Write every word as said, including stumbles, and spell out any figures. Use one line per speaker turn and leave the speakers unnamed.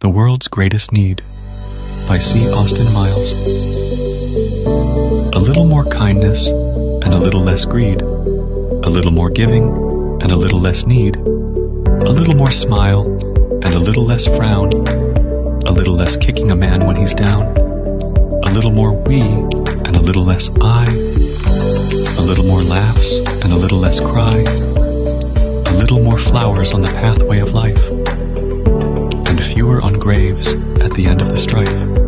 The World's Greatest Need by C. Austin Miles. A little more kindness and a little less greed, a little more giving and a little less need, a little more smile and a little less frown, a little less kicking a man when he's down, a little more we and a little less I, a little more laughs and a little less cry, a little more flowers on the pathway of life, and fewer on graves at the end of the strife.